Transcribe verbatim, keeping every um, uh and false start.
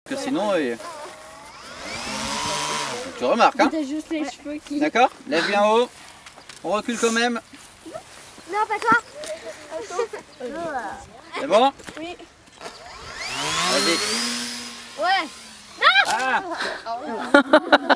que sinon... Euh... Tu remarques, hein? T'as juste les cheveux qui... D'accord? Lève bien haut. On recule quand même. Non, pas toi. C'est bon? Oui. Vas-y. Ouais. Ah!